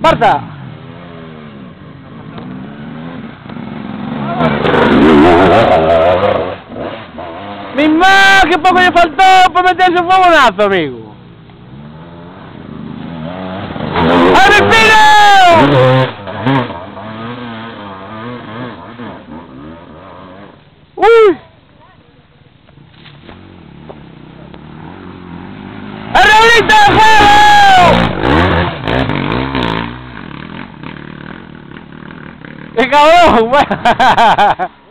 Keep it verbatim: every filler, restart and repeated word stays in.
¡Marta! ¡Mi mamá! ¡Qué poco le faltó para meterse un fogonazo, amigo! ¡Abre el pino! ¡Uy! ¡Arreglita de fuego! ¡Qué cabrón!